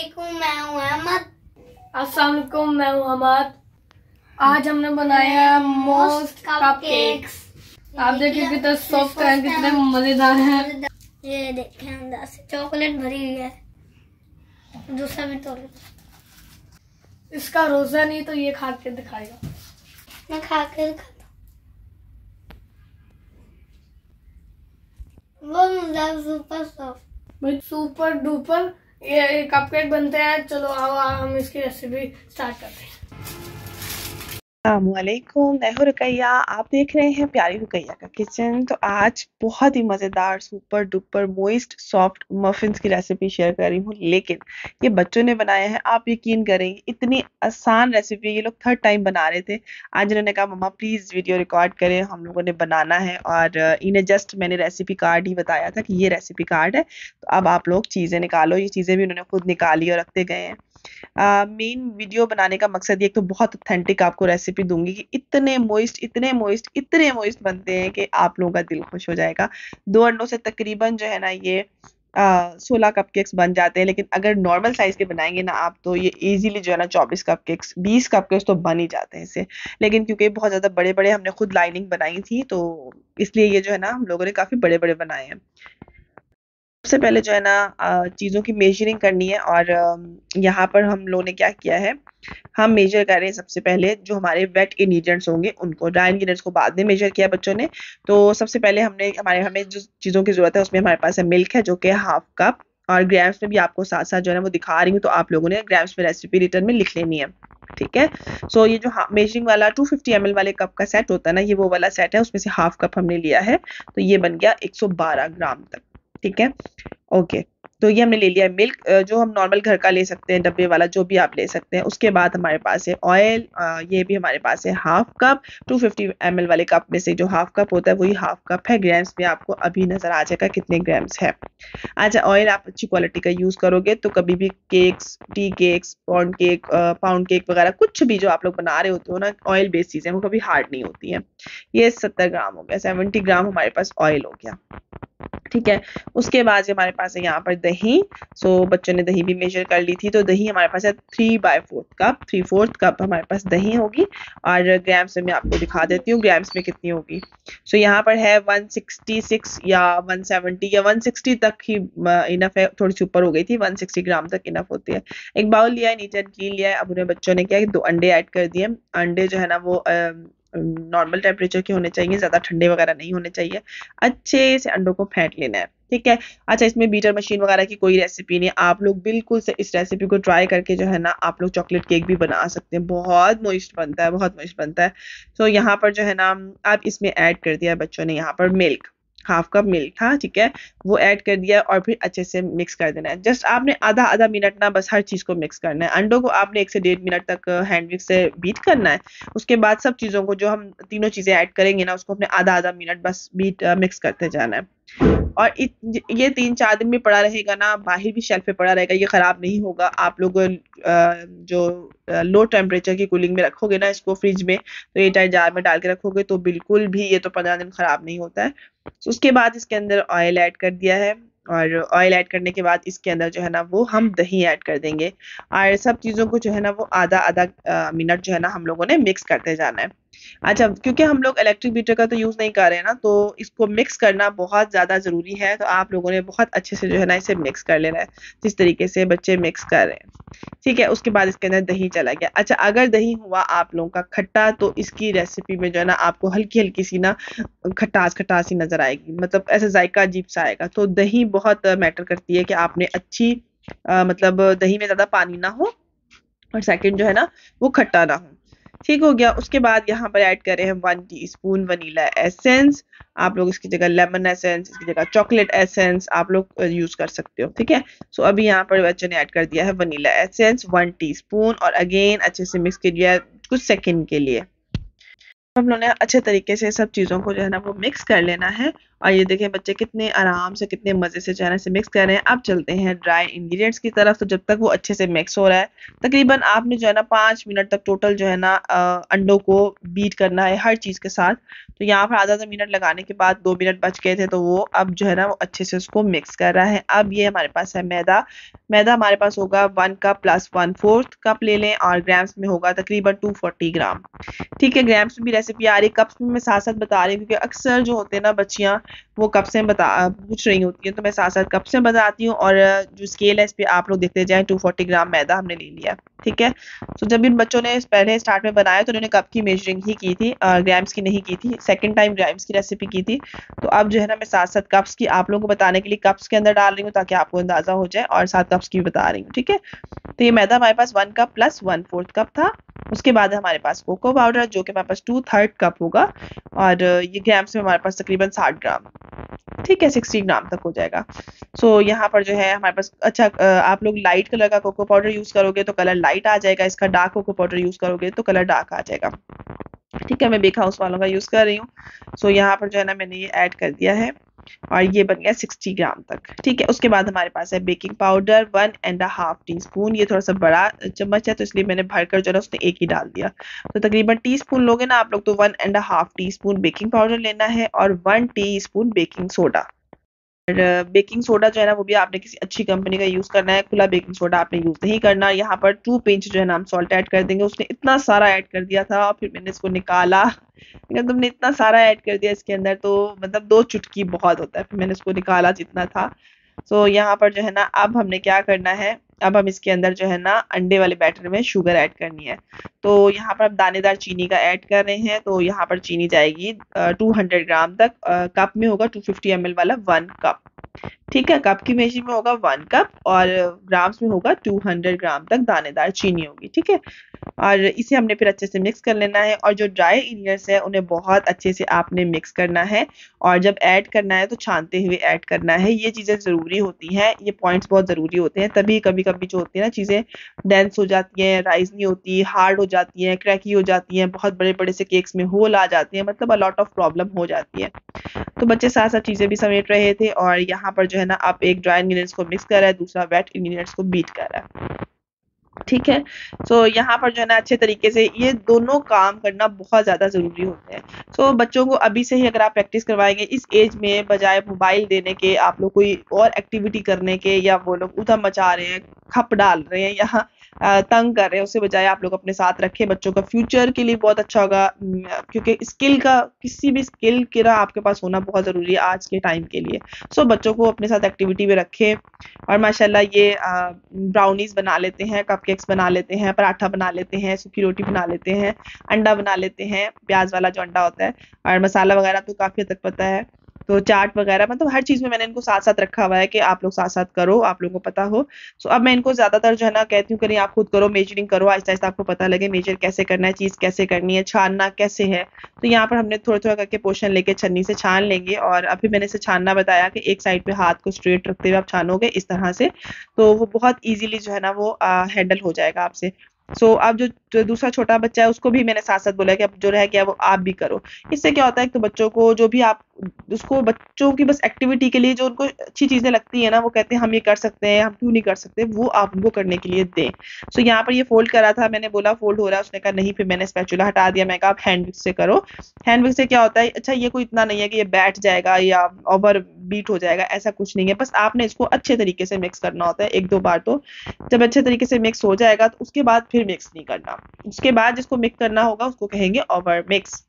वालेकुम, मैं हूँ अहमद। अस्सलाम वालेकुम, मैं हूँ अहमद। आज हमने बनाया मोस्ट कपकेक्स। आप देखिए कितने सॉफ्ट हैं, कितने मजेदार हैं। ये देखें अंदर से चॉकलेट भरी हुई है। दूसरा भी तोड़, इसका रोजा नहीं तो ये खा के दिखाएगा। मैं खा के दिखाता हूँ। वो मतलब सुपर सॉफ्ट, भाई सुपर डुपर ये कपकेक बनते हैं। चलो आओ हम इसकी रेसिपी स्टार्ट करते हैं। अस्सलामुअलैकुम, मैं हूँ रुकैया। आप देख रहे हैं प्यारी रुकैया का किचन। तो आज बहुत ही मज़ेदार super duper moist soft muffins की रेसिपी शेयर कर रही हूँ, लेकिन ये बच्चों ने बनाया है। आप यकीन करेंगे इतनी आसान रेसिपी, ये लोग थर्ड टाइम बना रहे थे। आज इन्होंने कहा मम्मा प्लीज़ वीडियो रिकॉर्ड करें, हम लोगों ने बनाना है। और इन्हें जस्ट मैंने रेसिपी कार्ड ही बताया था कि ये रेसिपी कार्ड है, तो अब आप लोग चीज़ें निकालो। ये चीज़ें भी उन्होंने खुद निकाली और रखते गए हैं। मेन वीडियो बनाने का मकसद ये तो बहुत ऑथेंटिक आपको रेसिपी दूंगी कि इतने मोइस्ट बनते हैं कि आप लोगों का दिल खुश हो जाएगा। 2 अंडों से तकरीबन जो है ना ये 16 कपकेक्स बन जाते हैं, लेकिन अगर नॉर्मल साइज के बनाएंगे ना आप तो ये इजीली जो है ना 24 कपकेक्स 20 कपकेक्स तो बन ही जाते हैं इससे। लेकिन क्योंकि बहुत ज़्यादा बड़े बड़े हमने खुद लाइनिंग बनाई थी, तो इसलिए ये जो है ना हम लोगों ने काफ़ी बड़े बड़े बनाए हैं। सबसे पहले जो है ना चीज़ों की मेजरिंग करनी है। और यहाँ पर हम लोगों ने क्या किया है, हम मेजर कर रहे हैं सबसे पहले जो हमारे वेट इंग्रेडिएंट्स होंगे उनको। ड्राई इंग्रेडिएंट्स को बाद में मेजर किया बच्चों ने। तो सबसे पहले हमें जो चीज़ों की ज़रूरत है उसमें हमारे पास है मिल्क है जो कि हाफ कप, और ग्राम्स में भी आपको साथ साथ जो है ना वो दिखा रही हूँ, तो आप लोगों ने ग्राम्स में रेसिपी रिटर्न में लिख लेनी है, ठीक है। सो ये जो मेजरिंग वाला 250 ml वाले कप का सेट होता है ना, ये वो वाला सेट है, उसमें से हाफ कप हमने लिया है, तो ये बन गया 112 ग्राम तक, ठीक है। ओके, तो ये हमने ले लिया है मिल्क, जो हम नॉर्मल घर का ले सकते हैं, डब्बे वाला जो भी आप ले सकते हैं। उसके बाद हमारे पास है ऑयल, ये भी हमारे पास है हाफ कप। 250 ml वाले कप में से जो हाफ कप होता है वही हाफ कप है। ग्राम्स में आपको अभी नजर आ जाएगा कितने ग्राम्स है। अच्छा, ऑयल आप अच्छी क्वालिटी का यूज करोगे तो कभी भी cakes, tea cakes, pound cake वगैरह कुछ भी जो आप लोग बना रहे होते हो ना, ऑयल बेस्ड चीजें वो कभी हार्ड नहीं होती है। ये 70 ग्राम हो गया, 70 ग्राम हमारे पास ऑयल हो गया, ठीक है। उसके बाद हमारे पास है यहाँ पर दही। सो बच्चों ने दही भी मेजर कर ली थी, तो दही हमारे पास है 3/4 कप, 3/4 कप हमारे पास दही होगी। और ग्राम्स में मैं आपको दिखा देती हूँ ग्राम्स में कितनी होगी। सो यहाँ पर है 166 या 170 या 160 तक ही इनफ है, थोड़ी सी ऊपर हो गई थी, 160 ग्राम तक इनफ होती है। एक बाउल लिया है, नीचे क्लीन लिया है। अब उन्हें बच्चों ने किया कि 2 अंडे ऐड कर दिए। अंडे जो है ना वो नॉर्मल टेम्परेचर के होने चाहिए, ज़्यादा ठंडे वगैरह नहीं होने चाहिए। अच्छे से अंडों को फेंट लेना है, ठीक है। अच्छा, इसमें बीटर मशीन वगैरह की कोई रेसिपी नहीं, आप लोग बिल्कुल से इस रेसिपी को ट्राई करके जो है ना आप लोग चॉकलेट केक भी बना सकते हैं। बहुत मोइस्ट बनता है, बहुत मोइस्ट बनता है। तो यहाँ पर जो है ना आप इसमें ऐड कर दिया बच्चों ने यहाँ पर मिल्क, हाफ कप मिल्क था, ठीक है, वो ऐड कर दिया और फिर अच्छे से मिक्स कर देना है। जस्ट आपने आधा आधा मिनट ना बस हर चीज़ को मिक्स करना है। अंडों को आपने 1 से 1.5 मिनट तक हैंड विक्स से बीट करना है। उसके बाद सब चीज़ों को जो हम तीनों चीज़ें ऐड करेंगे ना उसको अपने आधा आधा मिनट बस मिक्स करते जाना है। और ये 3-4 दिन में पड़ा रहेगा ना, बाहर भी शेल्फ पे पड़ा रहेगा, ये खराब नहीं होगा। आप लोग जो लो टेम्परेचर की कूलिंग में रखोगे ना इसको फ्रिज में, तो ये टाइट जार में डाल के रखोगे तो बिल्कुल भी ये तो 15 दिन खराब नहीं होता है। तो उसके बाद इसके अंदर ऑयल ऐड कर दिया है, और ऑयल ऐड करने के बाद इसके अंदर जो है ना वो हम दही ऐड कर देंगे। और सब चीज़ों को जो है ना वो आधा आधा मिनट जो है ना हम लोगों ने मिक्स करते जाना है। अच्छा, क्योंकि हम लोग इलेक्ट्रिक बीटर का तो यूज़ नहीं कर रहे हैं ना, तो इसको मिक्स करना बहुत ज़्यादा ज़रूरी है। तो आप लोगों ने बहुत अच्छे से जो है ना इसे मिक्स कर लेना है, जिस तरीके से बच्चे मिक्स कर रहे हैं, ठीक है। उसके बाद इसके अंदर दही चला गया। अच्छा, अगर दही हुआ आप लोगों का खट्टा तो इसकी रेसिपी में जो है ना आपको हल्की हल्की सी ना खटास खटास सी नज़र आएगी, मतलब ऐसा जायका अजीब सा आएगा। तो दही बहुत मैटर करती है कि आपने अच्छी मतलब दही में ज़्यादा पानी ना हो, और सेकंड जो है ना वो खट्टा ना हो, ठीक हो गया। उसके बाद यहाँ पर ऐड करें हम 1 टीस्पून वनीला एसेंस। आप लोग इसकी जगह लेमन एसेंस, इसकी जगह चॉकलेट एसेंस आप लोग यूज कर सकते हो, ठीक है। सो अभी यहाँ पर बच्चों ने ऐड कर दिया है वनीला एसेंस 1 टीस्पून, और अगेन अच्छे से मिक्स कर दिया कुछ सेकंड के लिए। हम लोगों ने अच्छे तरीके से सब चीज़ों को जो है ना वो मिक्स कर लेना है। और ये देखें बच्चे कितने आराम से कितने मज़े से जो है ना इसे मिक्स कर रहे हैं। अब चलते हैं ड्राई इंग्रेडिएंट्स की तरफ। तो जब तक वो अच्छे से मिक्स हो रहा है, तकरीबन आपने जो है ना 5 मिनट तक टोटल जो है ना अंडों को बीट करना है हर चीज़ के साथ। तो यहाँ पर आधा मिनट लगाने के बाद 2 मिनट बच गए थे, तो वो अब जो है ना वो अच्छे से उसको मिक्स कर रहा है। अब ये हमारे पास है मैदा। मैदा हमारे पास होगा 1 कप प्लस 1/4 कप ले लें, और ग्राम्स में होगा तकरीबन 240 ग्राम। ठीक है, ग्राम्स में भी रेसिपी आ रही, कप्स में मैं साथ साथ बता रही हूँ, क्योंकि अक्सर जो होते हैं ना बच्चियाँ वो कप से पूछ रही होती हैं, तो मैं साथ साथ कप से बताती हूँ। और जो स्केल है इस पे आप लोग देखते जाएं, 240 ग्राम मैदा हमने ले लिया। ठीक है, तो जब इन बच्चों ने पहले स्टार्ट में बनाया तो उन्होंने कप की मेजरिंग ही की थी, ग्राम्स की नहीं की थी। सेकंड टाइम ग्राम्स की रेसिपी की थी। तो अब जो है ना मैं साथ साथ कप्स की आप लोगों को बताने के लिए कप्स के अंदर डाल रही हूँ, ताकि आपको अंदाजा हो जाए, और साथ कप्स की भी बता रही हूँ। ठीक है, तो ये मैदा हमारे पास 1 कप प्लस 1/4 कप था। उसके बाद हमारे पास कोको पाउडर, जो कि हमारे पास 2/3 कप होगा, और ये ग्राम्स में हमारे पास तकरीबन 60 ग्राम। ठीक है, 60 ग्राम तक हो जाएगा। सो यहाँ पर जो है हमारे पास अच्छा, आप लोग लाइट कलर का कोको पाउडर यूज करोगे तो कलर लाइट आ जाएगा, इसका डार्क कोको पाउडर यूज करोगे तो कलर डार्क आ जाएगा। ठीक है, मैं बेक हाउस वालों का यूज कर रही हूँ। सो यहाँ पर जो है ना मैंने ये ऐड कर दिया है, और ये बन गया 60 ग्राम तक। ठीक है, उसके बाद हमारे पास है बेकिंग पाउडर 1.5 टीस्पून। ये थोड़ा सा बड़ा चम्मच है, तो इसलिए मैंने भरकर जो है उसने एक ही डाल दिया। तो तकरीबन टीस्पून लोगे ना आप लोग, तो 1.5 टीस्पून बेकिंग पाउडर लेना है, और 1 टीस्पून बेकिंग सोडा। और बेकिंग सोडा जो है ना वो भी आपने किसी अच्छी कंपनी का यूज करना है, खुला बेकिंग सोडा आपने यूज नहीं करना। यहाँ पर 2 पिंच जो है ना हम सॉल्ट ऐड कर देंगे। उसने इतना सारा ऐड कर दिया था, और फिर मैंने इसको निकाला, अगर तुमने इतना सारा ऐड कर दिया इसके अंदर, तो मतलब 2 चुटकी बहुत होता है। फिर मैंने इसको निकाला जितना था। सो यहाँ पर जो है ना अब हमने क्या करना है, अब हम इसके अंदर जो है ना अंडे वाले बैटर में शुगर ऐड करनी है। तो यहाँ पर हम दानेदार चीनी का ऐड कर रहे हैं। तो यहाँ पर चीनी जाएगी 200 ग्राम तक। कप में होगा 250 ml वाला 1 कप। ठीक है, कप की मेजरिंग में होगा 1 कप, और ग्राम्स में होगा 200 ग्राम तक दानेदार चीनी होगी। ठीक है, और इसे हमने फिर अच्छे से मिक्स कर लेना है। और जो ड्राई इंग्रेडिएंट्स है उन्हें बहुत अच्छे से आपने मिक्स करना है, और जब ऐड करना है तो छानते हुए ऐड करना है। ये चीज़ें ज़रूरी होती हैं, ये पॉइंट्स बहुत ज़रूरी होते हैं। तभी कभी कभी जो होती है ना चीज़ें डेंस हो जाती हैं, राइज नहीं होती, हार्ड हो जाती हैं, क्रैकी हो जाती हैं, बहुत बड़े बड़े से केक्स में होल आ जाती हैं, मतलब अ लॉट ऑफ प्रॉब्लम हो जाती है। तो बच्चे साथ साथ चीज़ें भी समेट रहे थे, और यहाँ पर जो है ना आप एक ड्राई इंग्रेडिएंट्स को मिक्स कर रहा है, दूसरा वेट इंग्रेडिएंट्स को बीट कर रहा है। ठीक है, सो यहाँ पर जो है ना अच्छे तरीके से ये दोनों काम करना बहुत ज़्यादा ज़रूरी होते हैं। सो बच्चों को अभी से ही अगर आप प्रैक्टिस करवाएंगे इस एज में, बजाय मोबाइल देने के आप लोग कोई और एक्टिविटी करने के, या वो लोग उधम मचा रहे हैं, खप डाल रहे हैं, या तंग कर रहे हैं, उससे बजाय आप लोग अपने साथ रखें। बच्चों का फ्यूचर के लिए बहुत अच्छा होगा, क्योंकि स्किल का, किसी भी स्किल के ना आपके पास होना बहुत ज़रूरी है आज के टाइम के लिए। सो बच्चों को अपने साथ एक्टिविटी में रखें। और माशाल्लाह ये ब्राउनीज बना लेते हैं, कपकेक्स बना लेते हैं, पराठा बना लेते हैं, सूखी रोटी बना लेते हैं, अंडा बना लेते हैं, प्याज वाला जो अंडा होता है, और मसाला वगैरह तो काफ़ी हद तक पता है। तो चाट वगैरह, मतलब हर चीज़ में मैंने इनको साथ साथ रखा हुआ है कि आप लोग साथ साथ करो, आप लोगों को पता हो। सो अब मैं इनको ज़्यादातर जो है ना कहती हूँ, करिए आप खुद करो, मेजरिंग करो, आहिस्ता आहिस्ता आपको पता लगे मेजर कैसे करना है, चीज़ कैसे करनी है, छानना कैसे है। तो यहाँ पर हमने थोड़ा थोड़ा करके पोर्शन लेके छन्नी से छान लेंगे। और अभी मैंने इसे छानना बताया कि एक साइड पे हाथ को स्ट्रेट रखते हुए आप छानोगे इस तरह से, तो वो बहुत ईजिली जो है ना वो हैंडल हो जाएगा आपसे। सो अब जो दूसरा छोटा बच्चा है उसको भी मैंने साथ साथ बोला कि अब जो रह गया वो आप भी करो। इससे क्या होता है, तो बच्चों को जो भी आप उसको, बच्चों की बस एक्टिविटी के लिए जो उनको अच्छी चीज़ें लगती है ना, वो कहते हैं हम ये कर सकते हैं, हम क्यों नहीं कर सकते, वो आप उनको करने के लिए दें। सो यहाँ पर ये फोल्ड करा था, मैंने बोला फोल्ड हो रहा है, उसने कहा नहीं, फिर मैंने स्पैचुला हटा दिया। मैं कहा आप हैंड विक्स से करो। हैंड विक्स से क्या होता है, अच्छा ये कोई इतना नहीं है कि ये बैठ जाएगा या ओवर बीट हो जाएगा, ऐसा कुछ नहीं है। बस आपने इसको अच्छे तरीके से मिक्स करना होता है 1-2 बार। तो जब अच्छे तरीके से मिक्स हो जाएगा तो उसके बाद फिर मिक्स नहीं करना, उसके बाद जिसको मिक्स करना होगा उसको कहेंगे ओवर मिक्स।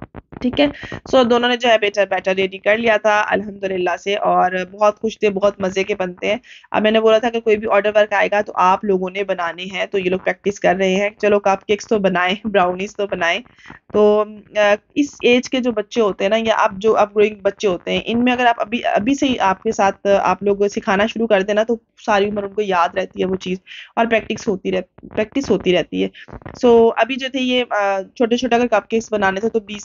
ठीक है, सो दोनों ने जो है बैटर रेडी कर लिया था अल्हम्दुलिल्लाह से, और बहुत खुश थे, बहुत मज़े के बनते हैं। अब मैंने बोला था कि कोई भी ऑर्डर वर्क आएगा तो आप लोगों ने बनाने हैं, तो ये लोग प्रैक्टिस कर रहे हैं, चलो कपकेक्स तो बनाएं, ब्राउनीज तो बनाएं। तो इस एज के जो बच्चे होते हैं ना, या आप जो अपग्रोइंग बच्चे होते हैं, इनमें अगर आप अभी अभी से ही आपके साथ आप लोग सिखाना शुरू कर देना, तो सारी उम्र उनको याद रहती है वो चीज़, और प्रैक्टिस होती रहती है। सो अभी जो थे ये छोटे छोटे अगर कपकेक्स बनाने थे तो 20 से ऊपर बन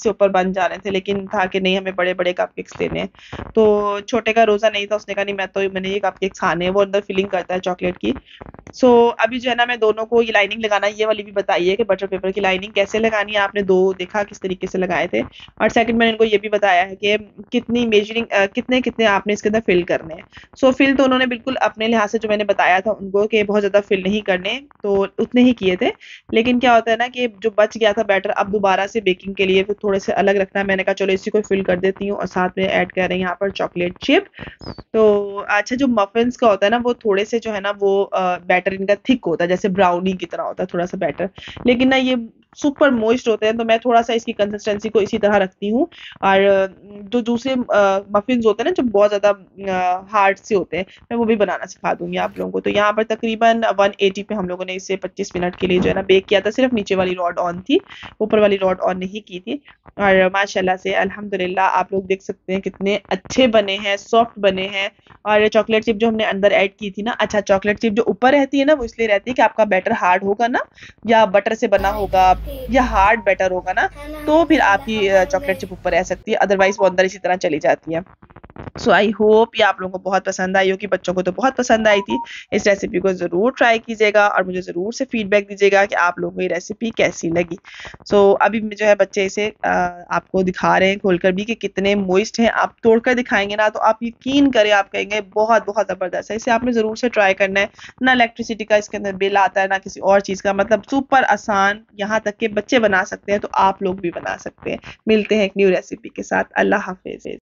बन जा रहे थे, लेकिन था कि नहीं हमें बड़े बड़े कपकेक्स लेने हैं। तो छोटे का रोज़ा नहीं था, उसने कहा नहीं मैंने ये कपकेक्स खाने हैं, वो अंदर फिलिंग करता है चॉकलेट की। सो अभी जो है ना मैं दोनों को ये लाइनिंग लगाना, ये वाली भी बताइए कि बटर पेपर की लाइनिंग कैसे लगानी है, आपने 2 देखा किस तरीके से लगाए थे। और सेकंड मैंने इनको ये भी बताया है कि कितनी मेजरिंग कितने आपने इसके अंदर फिल करने हैं। सो फिल तो उन्होंने बिल्कुल अपने लिहाज से, जो मैंने बताया था उनको कि बहुत ज़्यादा फिल नहीं करने, तो उतने ही किए थे। लेकिन क्या होता है ना कि जो बच गया था बैटर, अब दोबारा से बेकिंग के लिए फिर थोड़े से अलग रखना है। मैंने कहा चलो इसी को फिल कर देती हूँ और साथ में ऐड कर रहे हैं यहाँ पर चॉकलेट चिप। तो अच्छा, जो मफिन्स का होता है ना वो थोड़े से जो है ना वो बैटर इनका थिक होता है, जैसे ब्राउनी की तरह होता है थोड़ा सा बैटर, लेकिन ना ये सुपर मॉइस्ट होते हैं। तो मैं थोड़ा सा इसकी कंसिस्टेंसी को इसी तरह रखती हूँ। और जो दूसरे मफिन्स होते हैं ना जो बहुत ज़्यादा हार्ड से होते हैं, मैं वो भी बनाना सिखा दूंगी आप लोगों को। तो यहाँ पर तकरीबन 180 पे हम लोगों ने इसे 25 मिनट के लिए जो है ना बेक किया था। सिर्फ नीचे वाली रॉड ऑन थी, ऊपर वाली रॉड ऑन नहीं की थी। और माशाल्लाह से अल्हम्दुलिल्लाह आप लोग देख सकते हैं कितने अच्छे बने हैं, सॉफ्ट बने हैं। और चॉकलेट चिप जो हमने अंदर ऐड की थी ना, अच्छा चॉकलेट चिप जो ऊपर रहती है ना वो इसलिए रहती है कि आपका बैटर हार्ड होगा ना, या बटर से बना होगा या हार्ड बैटर होगा ना, तो फिर आपकी चॉकलेट चिप ऊपर रह सकती है, अदरवाइज वो अंदर इसी तरह चली जाती है। सो आई होप ये आप लोगों को बहुत पसंद आई होगी, बच्चों को तो बहुत पसंद आई थी। इस रेसिपी को ज़रूर ट्राई कीजिएगा और मुझे ज़रूर से फीडबैक दीजिएगा कि आप लोगों को ये रेसिपी कैसी लगी। सो अभी जो है बच्चे इसे आपको दिखा रहे हैं खोलकर भी कि कितने मॉइस्ट हैं। आप तोड़कर दिखाएंगे ना तो आप यकीन करें, आप कहेंगे बहुत बहुत ज़बरदस्त है। इसे आपने ज़रूर से ट्राई करना है। ना इलेक्ट्रिसिटी का इसके अंदर बिल आता है, ना किसी और चीज़ का, मतलब सुपर आसान, यहाँ तक के बच्चे बना सकते हैं तो आप लोग भी बना सकते हैं। मिलते हैं एक न्यू रेसिपी के साथ। अल्लाह हाफिज़।